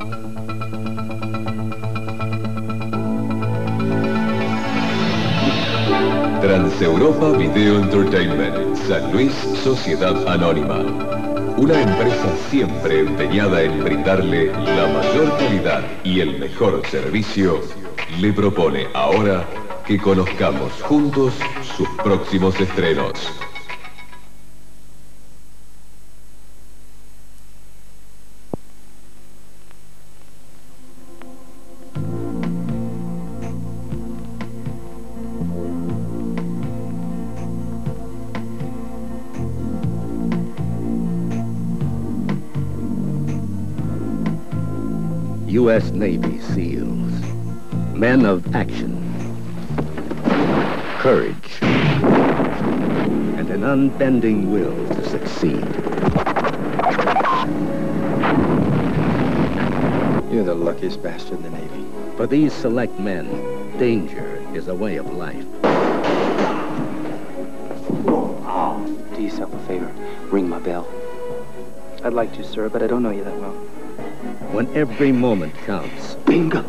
Transeuropa Video Entertainment, San Luis, Sociedad Anónima. Una empresa siempre empeñada en brindarle la mayor calidad y el mejor servicio, le propone ahora que conozcamos juntos sus próximos estrenos. U.S. Navy SEALs, men of action, courage, and an unbending will to succeed. You're the luckiest bastard in the Navy. For these select men, danger is a way of life. Do yourself a favor. Ring my bell. I'd like to, sir, but I don't know you that well. When every moment counts. Bingo!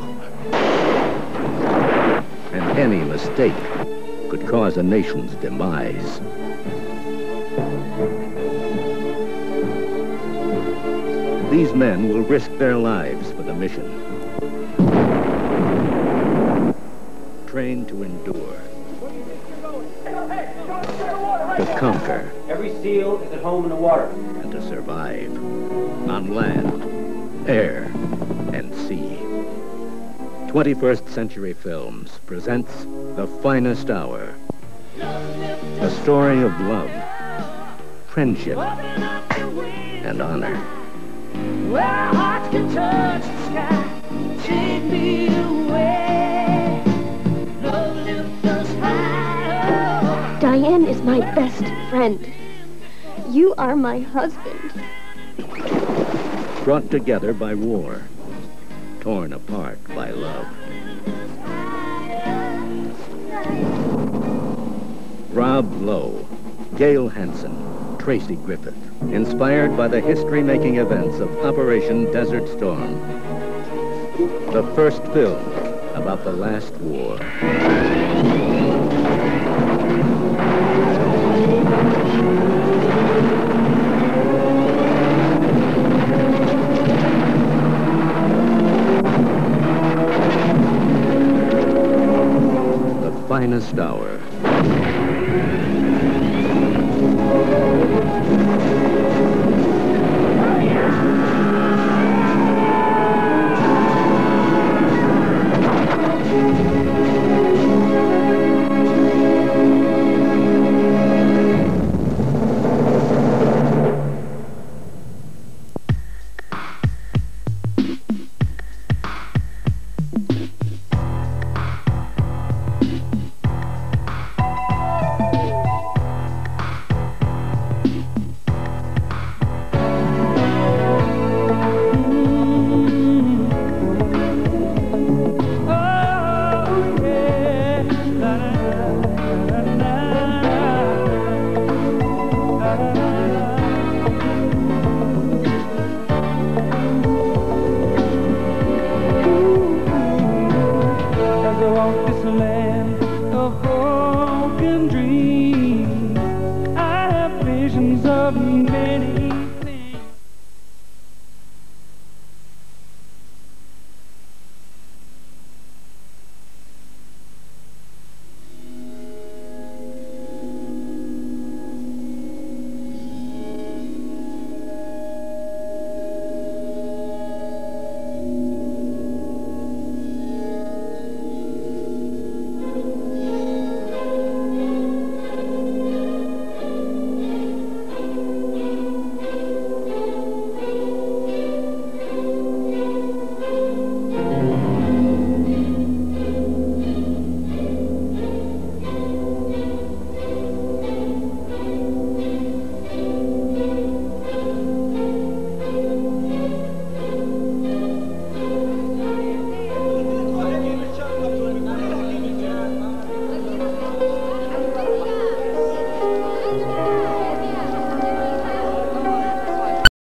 And any mistake could cause a nation's demise. These men will risk their lives for the mission. Trained to endure. To conquer. Every SEAL is at home in the water. And to survive. On land, air, and sea. 21st Century Films presents The Finest Hour. A story of love, friendship, and honor. Where our hearts can touch the sky, take me away. Love lifts us high. Diane is my best friend. You are my husband. Brought together by war, torn apart by love. Rob Lowe, Gail Hansen, Tracy Griffith, inspired by the history-making events of Operation Desert Storm. The first film about the last war. The Finest Hour.